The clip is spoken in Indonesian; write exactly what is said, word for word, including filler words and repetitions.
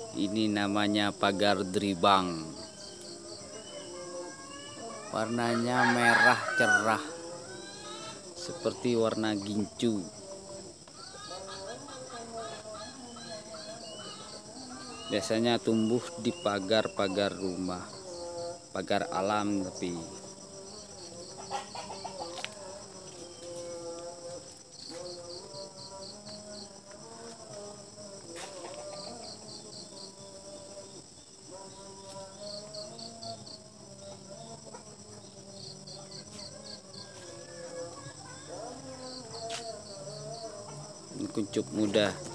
Ini namanya pagar dribang. Warnanya merah cerah seperti warna gincu. Biasanya tumbuh di pagar-pagar rumah, pagar alam tapi kuncup muda.